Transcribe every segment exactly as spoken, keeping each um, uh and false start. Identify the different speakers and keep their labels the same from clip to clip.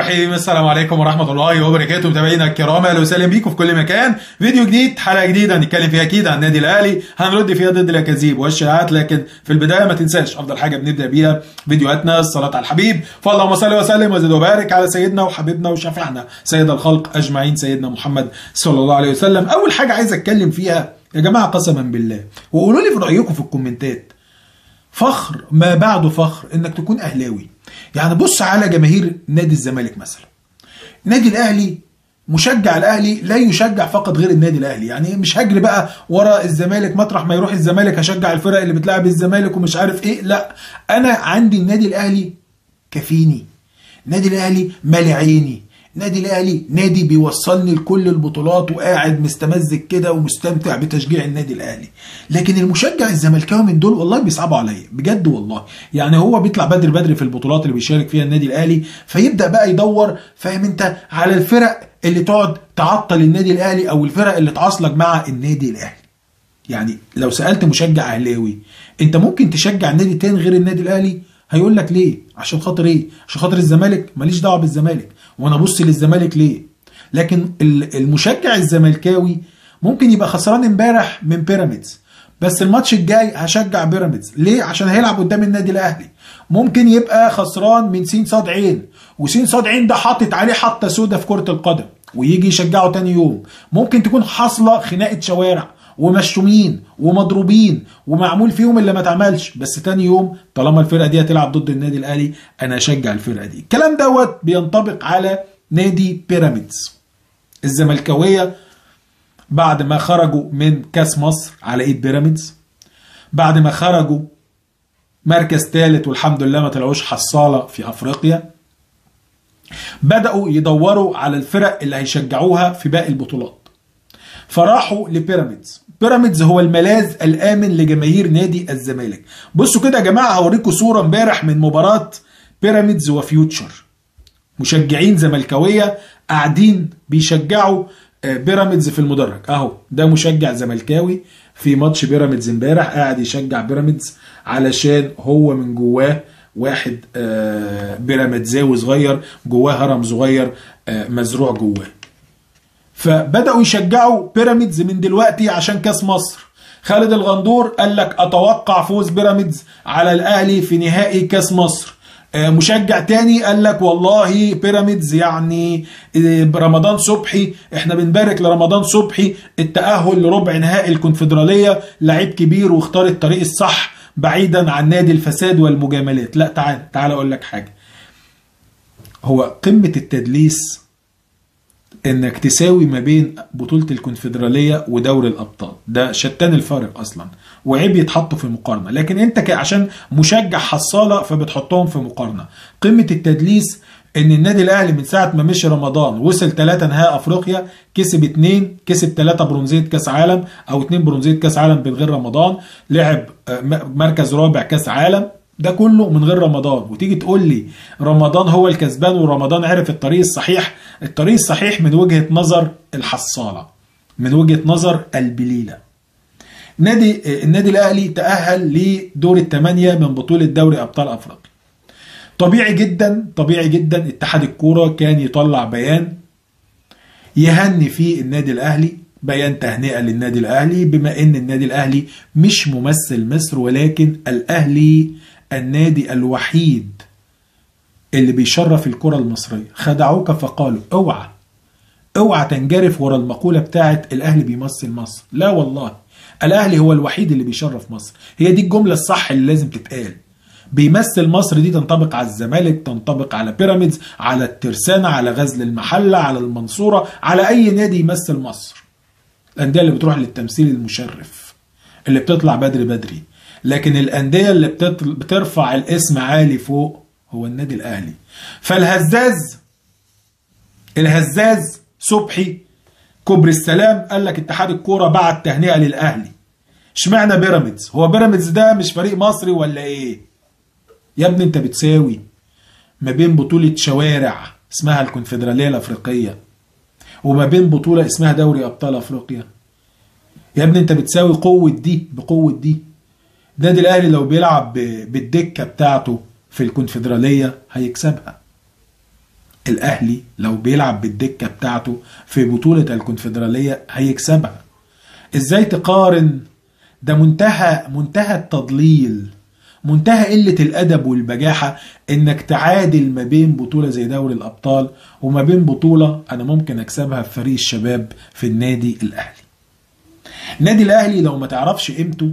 Speaker 1: رحيم. السلام عليكم ورحمة الله وبركاته، متابعينا الكرام، اهلا وسهلا بيكم في كل مكان. فيديو جديد، حلقة جديدة هنتكلم فيها اكيد عن النادي الاهلي، هنرد فيها ضد الاكاذيب والشائعات. لكن في البداية ما تنساش افضل حاجة بنبدأ بيها فيديوهاتنا الصلاة على الحبيب، فاللهم صل وسلم وزد وبارك على سيدنا وحبيبنا وشفيعنا سيد الخلق اجمعين سيدنا محمد صلى الله عليه وسلم. اول حاجة عايز اتكلم فيها يا جماعة قسما بالله، وقولوا لي في رأيكم في الكومنتات، فخر ما بعده فخر انك تكون اهلاوي. يعني بص على جماهير نادي الزمالك مثلا، نادي الاهلي مشجع الاهلي لا يشجع فقط غير النادي الاهلي. يعني مش هجري بقى ورا الزمالك، مطرح ما يروح الزمالك هشجع الفرق اللي بتلعب الزمالك ومش عارف ايه، لا، انا عندي النادي الاهلي كفيني، النادي الاهلي مالي عيني، نادي الاهلي نادي بيوصلني لكل البطولات وقاعد مستمزج كده ومستمتع بتشجيع النادي الاهلي. لكن المشجع الزملكاوي من دول والله بيصعبوا عليا بجد والله. يعني هو بيطلع بدري بدري في البطولات اللي بيشارك فيها النادي الاهلي، فيبدا بقى يدور، فاهم انت، على الفرق اللي تقعد تعطل النادي الاهلي او الفرق اللي تعصلك مع النادي الاهلي. يعني لو سالت مشجع اهلاوي انت ممكن تشجع نادي تاني غير النادي الاهلي، هيقول لك ليه؟ عشان خاطر ايه؟ عشان خاطر الزمالك؟ ماليش دعوه بالزمالك، وانا ابص للزمالك ليه؟ لكن المشجع الزملكاوي ممكن يبقى خسران امبارح من بيراميدز، بس الماتش الجاي هشجع بيراميدز ليه؟ عشان هيلعب قدام النادي الاهلي. ممكن يبقى خسران من سين صاد عين، وسين صاد عين ده حاطط عليه حطه سودا في كره القدم، ويجي يشجعه تاني يوم. ممكن تكون حاصله خناقه شوارع ومشتومين ومضروبين ومعمول فيهم اللي ما اتعملش، بس تاني يوم طالما الفرقه دي هتلعب ضد النادي الاهلي انا اشجع الفرقه دي. الكلام دوت بينطبق على نادي بيراميدز. الزملكاويه بعد ما خرجوا من كاس مصر على ايد بيراميدز، بعد ما خرجوا مركز ثالث والحمد لله ما طلعوش حصاله في افريقيا، بداوا يدوروا على الفرق اللي هيشجعوها في باقي البطولات، فراحوا لبيراميدز. بيراميدز هو الملاذ الامن لجماهير نادي الزمالك. بصوا كده يا جماعه، هوريكم صوره امبارح من مباراه بيراميدز وفيوتشر. مشجعين زملكاويه قاعدين بيشجعوا بيراميدز في المدرج، اهو ده مشجع زملكاوي في ماتش بيراميدز امبارح قاعد يشجع بيراميدز علشان هو من جواه واحد بيراميدزاوي صغير، جواه هرم صغير مزروع جواه. فبدأوا يشجعوا بيراميدز من دلوقتي عشان كاس مصر. خالد الغندور قال لك اتوقع فوز بيراميدز على الاهلي في نهائي كاس مصر. مشجع تاني قال لك والله بيراميدز يعني رمضان صبحي، احنا بنبارك لرمضان صبحي التأهل لربع نهائي الكونفدرالية، لعيب كبير واختار الطريق الصح بعيدا عن نادي الفساد والمجاملات. لا، تعال تعال اقول لك حاجة، هو قمة التدليس انك تساوي ما بين بطولة الكونفدرالية ودوري الابطال، ده شتان الفارق اصلا، وعيب يتحطوا في مقارنة. لكن انت عشان مشجع حصالة فبتحطهم في مقارنة. قمة التدليس ان النادي الاهلي من ساعة ما مشي رمضان وصل ثلاثة نهائي افريقيا، كسب اثنين، كسب ثلاثة برونزية كاس عالم او اثنين برونزية كاس عالم من غير رمضان، لعب مركز رابع كاس عالم، ده كله من غير رمضان. وتيجي تقول لي رمضان هو الكسبان ورمضان عرف الطريق الصحيح. الطريق الصحيح من وجهة نظر الحصالة، من وجهة نظر البليلة. نادي النادي الاهلي تأهل لدور الثمانية من بطولة دوري ابطال افريقيا. طبيعي جدا طبيعي جدا اتحاد الكورة كان يطلع بيان يهني فيه النادي الاهلي، بيان تهنئة للنادي الاهلي، بما ان النادي الاهلي مش ممثل مصر، ولكن الاهلي النادي الوحيد اللي بيشرف الكرة المصرية. خدعوك فقالوا اوعى اوعى تنجرف ورا المقولة بتاعت الاهلي بيمثل مصر. لا والله، الاهلي هو الوحيد اللي بيشرف مصر، هي دي الجملة الصح اللي لازم تتقال. بيمثل مصر دي تنطبق على الزمالك، تنطبق على بيراميدز، على الترسانة، على غزل المحلة، على المنصورة، على اي نادي يمثل مصر. الاندية اللي بتروح للتمثيل المشرف اللي بتطلع بدري بدري. لكن الأندية اللي بترفع الاسم عالي فوق هو النادي الأهلي. فالهزاز الهزاز صبحي كبر السلام قال لك اتحاد الكورة بعت تهنئة للأهلي. اشمعنى بيراميدز؟ هو بيراميدز ده مش فريق مصري ولا ايه؟ يا ابني انت بتساوي ما بين بطولة شوارع اسمها الكونفدرالية الأفريقية وما بين بطولة اسمها دوري أبطال أفريقيا. يا ابني انت بتساوي قوة دي بقوة دي. النادي الاهلي لو بيلعب بالدكه بتاعته في الكونفدراليه هيكسبها. الاهلي لو بيلعب بالدكة بتاعته في بطولة الكونفدرالية هيكسبها. ازاي تقارن؟ ده منتهى منتهى التضليل، منتهى قلة الأدب والبجاحة إنك تعادل ما بين بطولة زي دوري الأبطال وما بين بطولة أنا ممكن أكسبها في فريق الشباب في النادي الأهلي. النادي الأهلي لو ما تعرفش قيمته،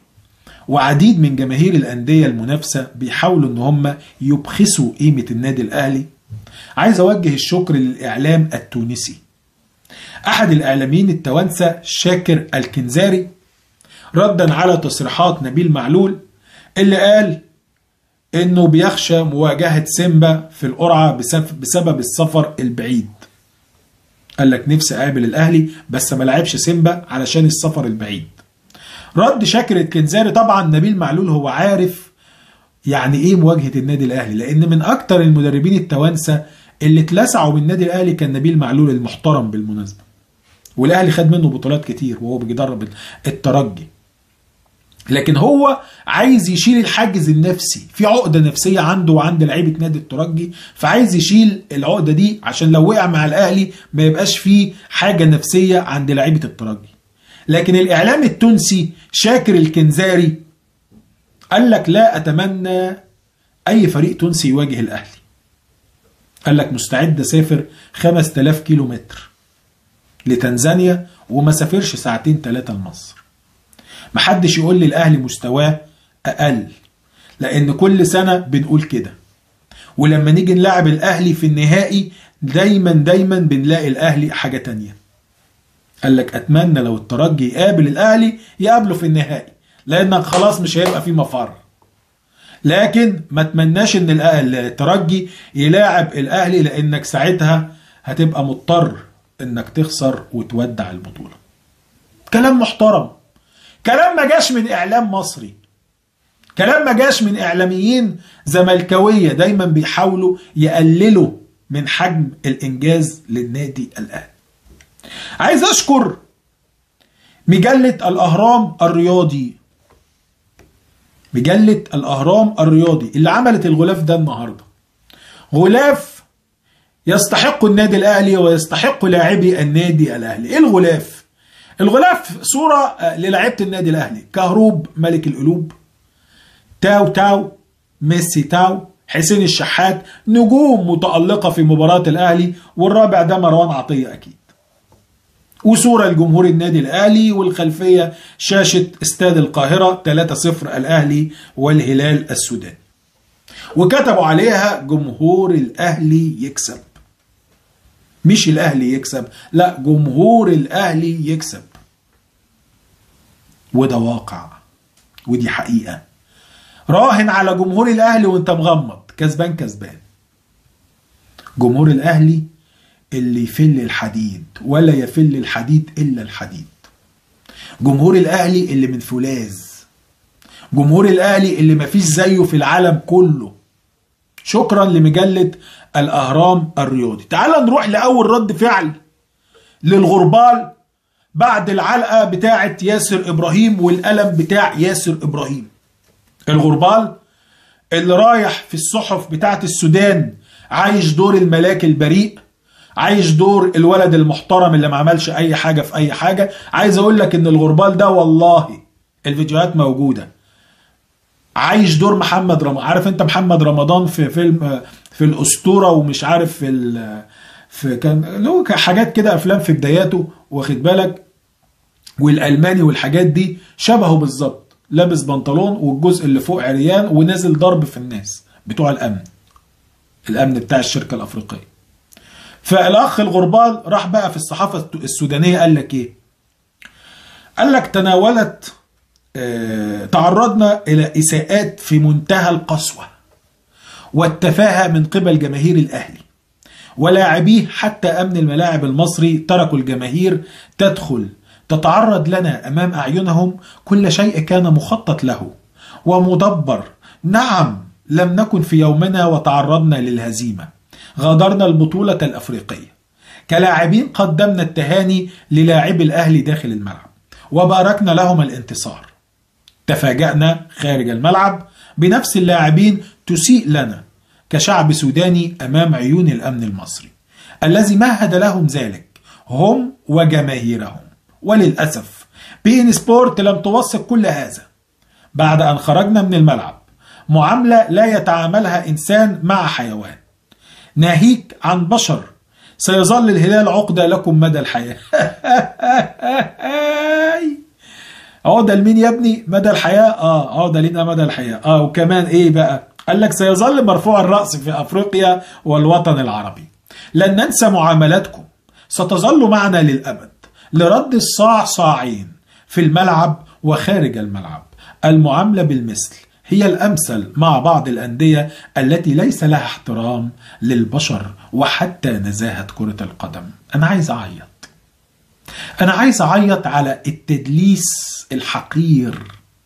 Speaker 1: وعديد من جماهير الأندية المنافسة بيحاولوا إن هم يبخسوا قيمة النادي الأهلي، عايز أوجه الشكر للإعلام التونسي. أحد الإعلاميين التوانسة شاكر الكنزاري ردا على تصريحات نبيل معلول اللي قال انه بيخشى مواجهة سيمبا في القرعة بسبب السفر البعيد. قال لك نفسي اقابل الاهلي بس ما لعبش سيمبا علشان السفر البعيد. رد شاكر الكنزاري، طبعا نبيل معلول هو عارف يعني ايه مواجهة النادي الاهلي، لان من اكتر المدربين التوانسة اللي اتلسعوا من النادي الاهلي كان نبيل معلول المحترم بالمناسبة، والاهلي خد منه بطولات كتير وهو بيدرب الترجي. لكن هو عايز يشيل الحاجز النفسي، في عقدة نفسية عنده وعند لعيبة نادي الترجي، فعايز يشيل العقدة دي عشان لو وقع مع الأهلي ما يبقاش فيه حاجة نفسية عند لعيبة الترجي. لكن الإعلام التونسي شاكر الكنزاري قال لك لا أتمنى أي فريق تونسي يواجه الأهلي. قال لك مستعد أسافر خمسة آلاف كيلو متر لتنزانيا وما سافرش ساعتين ثلاثة لمصر. محدش يقول لي الاهلي مستواه اقل، لان كل سنة بنقول كده، ولما نيجي نلعب الاهلي في النهائي دايما دايما بنلاقي الاهلي حاجة تانية. قال لك اتمنى لو الترجي يقابل الاهلي يقابله في النهائي، لانك خلاص مش هيبقى في مفر. لكن ما اتمناش ان الترجي يلاعب الاهلي، لانك ساعتها هتبقى مضطر انك تخسر وتودع البطولة. كلام محترم، كلام ما جاش من اعلام مصري، كلام ما جاش من اعلاميين زملكاويه دايما بيحاولوا يقللوا من حجم الانجاز للنادي الاهلي. عايز اشكر مجله الاهرام الرياضي، مجله الاهرام الرياضي اللي عملت الغلاف ده النهارده. غلاف يستحق النادي الاهلي ويستحق لاعبي النادي الاهلي. ايه الغلاف؟ الغلاف صورة للاعيبة النادي الأهلي: كهروب ملك القلوب، تاو تاو، ميسي تاو، حسين الشحات، نجوم متألقة في مباراة الأهلي، والرابع ده مروان عطية أكيد. وصورة لجمهور النادي الأهلي، والخلفية شاشة استاد القاهرة ثلاثة صفر الأهلي والهلال السوداني. وكتبوا عليها جمهور الأهلي يكسب. مش الأهلي يكسب، لا، جمهور الأهلي يكسب. وده واقع ودي حقيقة. راهن على جمهور الأهلي وانت مغمض، كسبان كسبان. جمهور الأهلي اللي يفل الحديد ولا يفل الحديد إلا الحديد. جمهور الأهلي اللي من فولاذ. جمهور الأهلي اللي مفيش زيه في العالم كله. شكرا لمجلة الأهرام الرياضي. تعال نروح لأول رد فعل للغربال بعد العلقة بتاعة ياسر إبراهيم والقلم بتاع ياسر إبراهيم. الغربال اللي رايح في الصحف بتاعة السودان عايش دور الملاك البريء، عايش دور الولد المحترم اللي ما عملش أي حاجة في أي حاجة. عايز أقول لك إن الغربال ده والله الفيديوهات موجودة، عايش دور محمد رمضان. عارف انت محمد رمضان في فيلم في الأسطورة ومش عارف في ال في كان له حاجات كده افلام في بداياته، واخد بالك، والالماني والحاجات دي شبهه بالظبط، لابس بنطلون والجزء اللي فوق عريان ونازل ضرب في الناس بتوع الامن الامن بتاع الشركة الافريقية. فالاخ الغربال راح بقى في الصحافة السودانية قال لك ايه؟ قال لك تناولت اه تعرضنا الى اساءات في منتهى القسوة والتفاهة من قبل جماهير الاهلي ولاعبيه، حتى امن الملاعب المصري تركوا الجماهير تدخل تتعرض لنا امام اعينهم. كل شيء كان مخطط له ومدبر. نعم، لم نكن في يومنا وتعرضنا للهزيمة، غادرنا البطولة الافريقية. كلاعبين قدمنا التهاني للاعبي الاهلي داخل الملعب وباركنا لهم الانتصار. تفاجأنا خارج الملعب بنفس اللاعبين تسيء لنا كشعب سوداني أمام عيون الأمن المصري الذي مهد لهم ذلك هم وجماهيرهم. وللأسف بي إن سبورت لم توثق كل هذا بعد أن خرجنا من الملعب معاملة لا يتعاملها إنسان مع حيوان، ناهيك عن بشر. سيظل الهلال عقدة لكم مدى الحياة. عقدة لمين يا ابني؟ مدى الحياة؟ اه عقدة لنا مدى الحياة. اه وكمان ايه بقى؟ قال لك سيظل مرفوع الرأس في أفريقيا والوطن العربي. لن ننسى معاملاتكم، ستظل معنا للأبد لرد الصاع صاعين في الملعب وخارج الملعب. المعاملة بالمثل هي الأمثل مع بعض الأندية التي ليس لها احترام للبشر وحتى نزاهة كرة القدم. أنا عايز أعيط، أنا عايز أعيط على التدليس الحقير.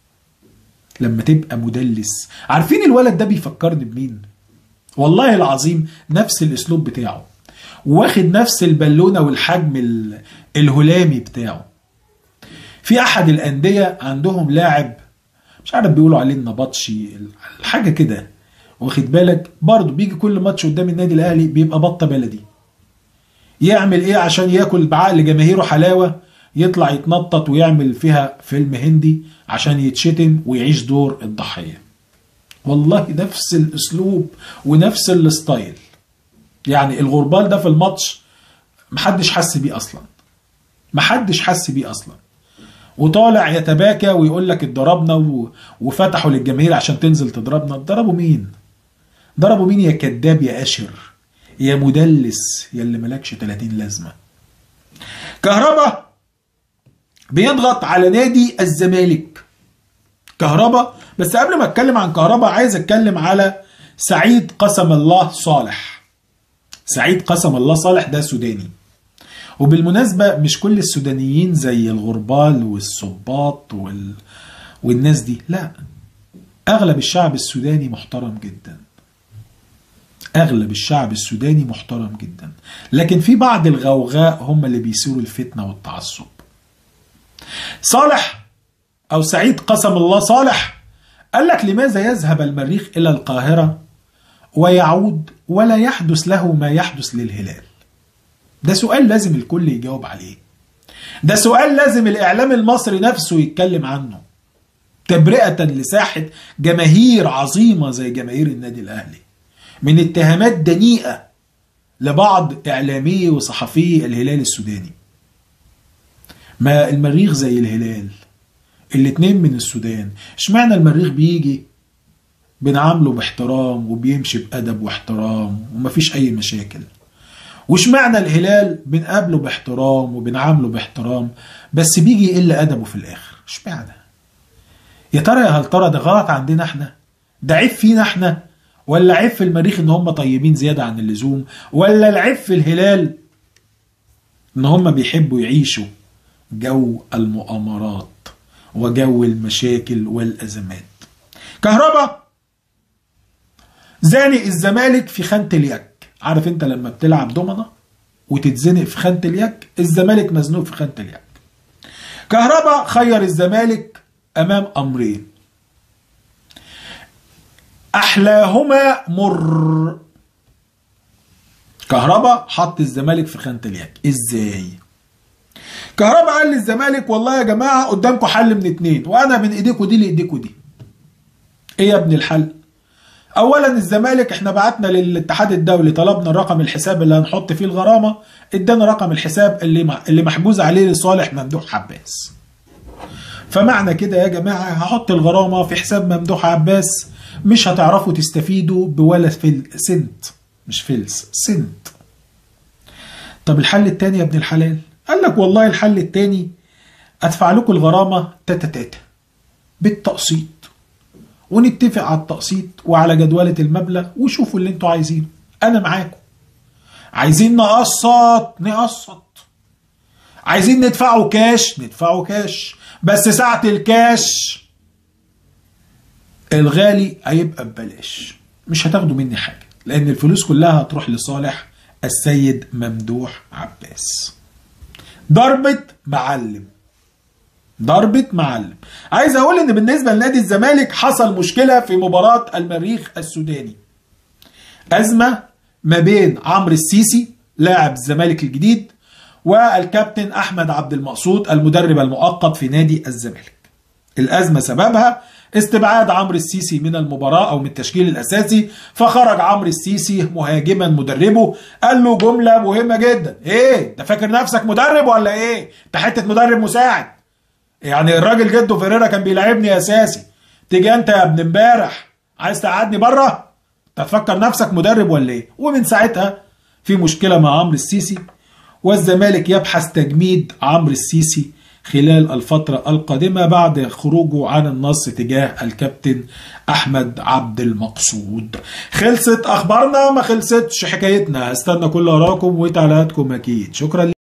Speaker 1: لما تبقى مدلس، عارفين الولد ده بيفكرني بمين؟ والله العظيم نفس الأسلوب بتاعه، واخد نفس البالونة والحجم الهلامي بتاعه. في أحد الأندية عندهم لاعب مش عارف بيقولوا عليه النبطشي حاجة كده، واخد بالك؟ برضه بيجي كل ماتش قدام النادي الأهلي بيبقى بطة بلدي. يعمل ايه عشان ياكل بعقل جماهيره حلاوة؟ يطلع يتنطط ويعمل فيها فيلم هندي عشان يتشتم ويعيش دور الضحية. والله نفس الاسلوب ونفس الستايل. يعني الغربال ده في الماتش محدش حس بيه اصلا، محدش حس بيه اصلا، وطالع يتباكى ويقول لك اتضربنا و... وفتحوا للجماهير عشان تنزل تضربنا. ضربوا مين؟ ضربوا مين يا كذاب يا قاشر يا مدلس يا اللي ملكش تلاتين لازمة؟ كهربا بيضغط على نادي الزمالك. كهربا، بس قبل ما اتكلم عن كهربا عايز اتكلم على سعيد قسم الله صالح. سعيد قسم الله صالح ده سوداني، وبالمناسبة مش كل السودانيين زي الغربال والصباط وال... والناس دي، لا، اغلب الشعب السوداني محترم جدا، اغلب الشعب السوداني محترم جدا، لكن في بعض الغوغاء هم اللي بيثيروا الفتنة والتعصب. صالح او سعيد قسم الله صالح قال لك لماذا يذهب المريخ الى القاهرة ويعود ولا يحدث له ما يحدث للهلال؟ ده سؤال لازم الكل يجاوب عليه، ده سؤال لازم الاعلام المصري نفسه يتكلم عنه، تبرئة لساحة جماهير عظيمة زي جماهير النادي الاهلي من اتهامات دنيئة لبعض اعلامي وصحفي الهلال السوداني. ما المريخ زي الهلال، الاتنين من السودان، اشمعنى المريخ بيجي بنعامله باحترام وبيمشي بأدب واحترام ومفيش اي مشاكل، واشمعنى الهلال بنقابله باحترام وبنعامله باحترام بس بيجي يقل ادبه في الاخر؟ اشمعنى؟ يا ترى يا هل ترى ده غلط عندنا احنا؟ ده عيب فينا احنا؟ ولا عيب في المريخ ان هم طيبين زيادة عن اللزوم؟ ولا العيب في الهلال ان هم بيحبوا يعيشوا جو المؤامرات وجو المشاكل والأزمات؟ كهربا زانق الزمالك في خانة اليك. عارف انت لما بتلعب دومنة وتتزنق في خانة اليك؟ الزمالك مزنوق في خانة اليك. كهربا خير الزمالك امام امرين احلاهما مر. كهربا حط الزمالك في خانة اليك ازاي؟ كهربا قال للزمالك والله يا جماعة قدامكم حل من اتنين، وانا من ايديكم دي لايديكم دي. ايه يا ابن الحل؟ اولا الزمالك احنا بعتنا للاتحاد الدولي طلبنا رقم الحساب اللي هنحط فيه الغرامة، ادانا رقم الحساب اللي اللي محجوز عليه لصالح ممدوح عباس. فمعنى كده يا جماعة هحط الغرامة في حساب ممدوح عباس، مش هتعرفوا تستفيدوا بولا فل سنت، مش فلس، سنت. طب الحل التاني يا ابن الحلال؟ قال لك والله الحل التاني ادفع لكم الغرامة تاتا تاتا بالتقسيط، ونتفق على التقسيط وعلى جدولة المبلغ وشوفوا اللي انتوا عايزينه، انا معاكم. عايزين نقسط نقسط، عايزين ندفعوا كاش ندفعوا كاش، بس ساعة الكاش الغالي هيبقى ببلاش، مش هتاخدوا مني حاجة، لان الفلوس كلها هتروح لصالح السيد ممدوح عباس. ضربة معلم، ضربة معلم. عايز اقول ان بالنسبة لنادي الزمالك حصل مشكلة في مباراة المريخ السوداني. ازمه ما بين عمرو السيسي لاعب الزمالك الجديد والكابتن احمد عبد المقصود المدرب المؤقت في نادي الزمالك. الازمه سببها استبعاد عمرو السيسي من المباراه او من التشكيل الاساسي، فخرج عمرو السيسي مهاجما مدربه قال له جمله مهمه جدا: ايه انت فاكر نفسك مدرب ولا ايه؟ انت حته مدرب مساعد. يعني الراجل جده فيريرا كان بيلاعبني اساسي، تيجي انت يا ابن امبارح عايز تقعدني بره؟ انت هتفكر نفسك مدرب ولا ايه؟ ومن ساعتها في مشكله مع عمرو السيسي، والزمالك يبحث تجميد عمرو السيسي خلال الفترة القادمة بعد خروجه عن النص تجاه الكابتن أحمد عبد المقصود. خلصت أخبارنا؟ ما خلصتش حكايتنا. استنى كل آراءكم وتعليقاتكم أكيد. شكرا.